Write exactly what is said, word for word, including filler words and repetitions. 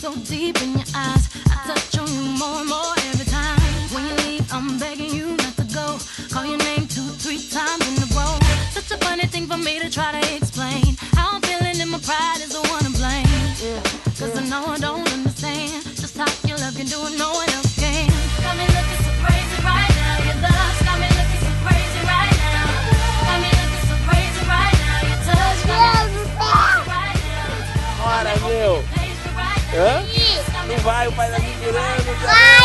so deep in your eyes. I touch on you more and more every time. When you leave, I'm begging you not to go. Call your name two, three times in a row. Such a funny thing for me to try to explain. How I'm feeling and my pride is the one to blame. Cause I know I don't understand just how your love can do it, no one else can. Got me looking so crazy right now. Your love's got me looking so crazy right now. Got me looking so crazy right now. Your touch got me looking so crazy right now. Bora, meu! Hã? Não vai, o pai tá me segurando.